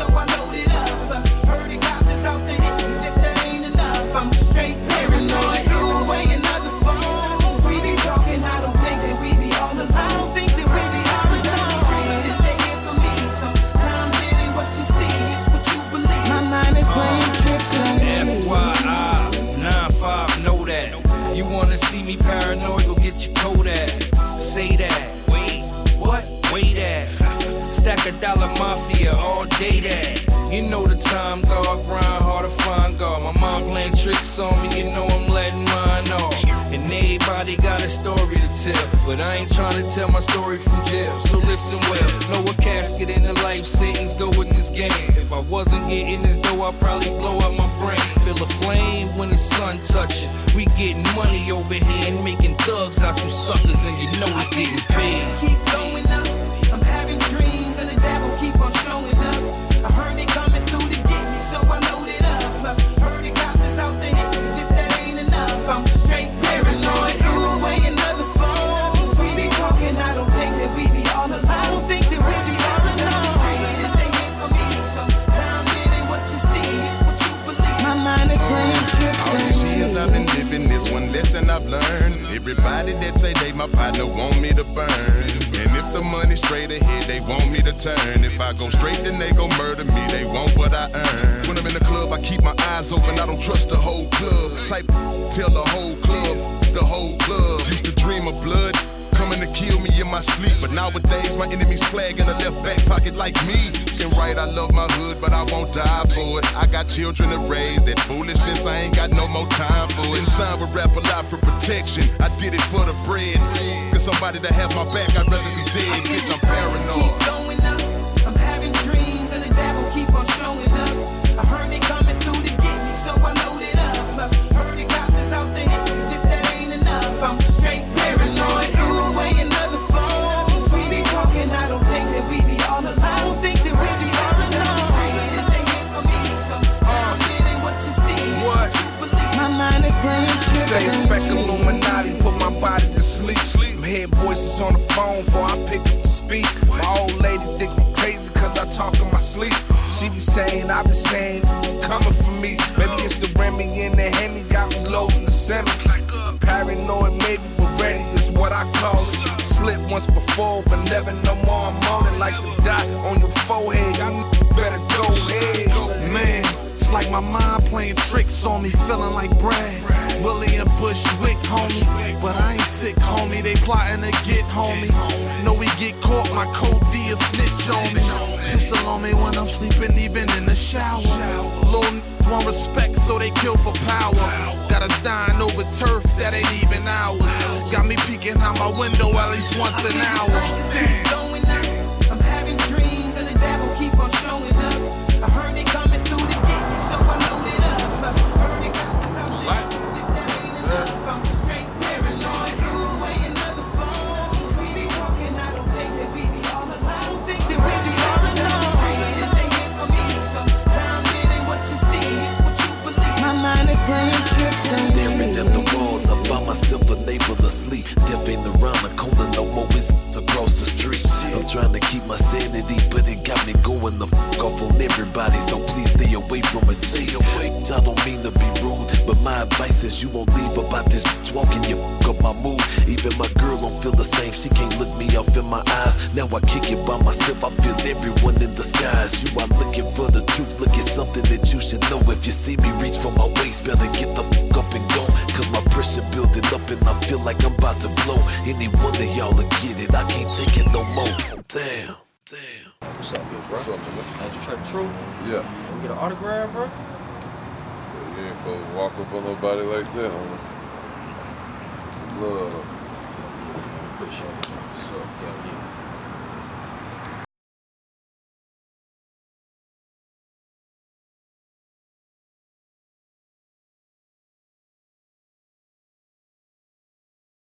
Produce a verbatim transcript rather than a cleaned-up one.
so I loaded up. Plus, heard the cops is out there hitting, if that ain't enough, I'm straight paranoid. Threw away another phone. We be talking, I don't think that we be all alone. I don't think that we be all alone. Street is they here for me. Sometimes it ain't what you see, it's what you believe. My mind is playing tricks on me. F Y I, nine five, know that. You wanna see me paranoid, go get your Kodak. Say that. Wait, what? Wait that. Stack a dollar mafia all day that. You know the time, God, grind hard to find God. My mom playing tricks on me, you know I'm letting mine off. And everybody got a story to tell, but I ain't trying to tell my story from jail. So listen well, know a casket in the life sentence go in this game. If I wasn't getting this dough, I'd probably blow up my brain. Feel a flame when the sun touch it. We getting money over here and making thugs out you suckers, and you know we getting paid. Keep going up, I'm having dreams, and the devil keep on showing up. I heard they coming through to get me, so I loaded up. Plus, heard the cops is out there hitting, if that ain't enough, I'm straight paranoid. Threw away another phone. We be talking, I don't think that we be all alone. I don't think that we be all alone. Street is they here for me. Sometimes it ain't what you see, it's what you believe. My mind is playing tricks on me. All these years I've been living, this one lesson I've learned. Everybody that say they my partner want me to burn. And if the money straight ahead, they want me to turn. If I go straight, then they gon' murder me. They want what I earn. When I'm in the club, I keep my eyes open. I don't trust the whole club. Type tell the whole club, the whole club. Used to dream of blood coming to kill me in my sleep, but nowadays my enemy's flag in a left back pocket like me. And right, I love my hood, but I won't die for it. I got children to raise. That foolishness, I ain't got no more time for it. Inside would rap a lot for protection. I did it for the bread. Cause somebody to have my back, I'd rather be dead. Bitch, I'm paranoid. Keep going up, I'm having dreams, and the devil keep on showing up. I heard they coming through to get me, so I loaded up. Plus, heard the cops is out there hitting, if that ain't enough, I'm straight paranoid. Threw away another phone. We be talking, I don't think that we be all alone. I don't think that we be all alone. Street is they here for me. Sometimes it ain't what you see, it's what you believe. My mind is playing tricks. Say spec Illuminati, put my body to sleep. I'm hearing voices on the phone before I pick up to speak. My old lady think I'm crazy cause I talk in my sleep. She be saying, I be saying, coming for me. Maybe it's the Remy and the Henny got me loading the semi. Paranoid, maybe, but ready is what I call it. Slipped once before, but never no more. I'm on it like the dot on your forehead. You better go ahead. Man, it's like my mind playing tricks on me, feeling like Brad. Willie and Bushwick, homie. But I ain't sick, homie. They plotting to get homie. Know we get caught, my code D is snitch on me. Pistol on me when I'm sleeping, even in the shower. Little n****s want respect, so they kill for power. Gotta dine over turf that ain't even ours. Got me peeking out my window at least once an hour. Damn. Going up, I'm having dreams, and the devil keep on showing up. I heard they coming through to get me, so I loaded up. Plus, heard they cops is out there, if that ain't enough, I'm straight paranoid. Threw away another phone. We be talking, I don't think that we be all alone. I don't think that we be all alone. Street is they here for me. Sometimes it ain't what you see, it's what you believe. My mind is playing tricks on me. Staring at the walls, I by myself unable to sleep. Death ain't around the corner no more, it's across the street. I'm trying to keep my sanity, but it got me going the fuck off on everybody. So please stay away from it. Stay away. I don't mean to be rude, but my advice is you won't leave about this bitch walking you fuck up my mood. Even my girl don't feel the same. She can't look me off in my eyes. Now I kick it by myself. I feel everyone in disguise. You are looking for the truth. Look at something that you should know. If you see me reach for my waist, better get the fuck up and go. Cause my pressure building up and I feel like I'm about to blow. Any one of y'all will get it. I can't take it no more. Damn. Damn. What's up, bro? What's up, man? That's Trae True. Yeah. Can we get an autograph, bro? You ain't supposed to walk up on nobody like that, huh? Love. Appreciate it. What's up? Yeah, yeah.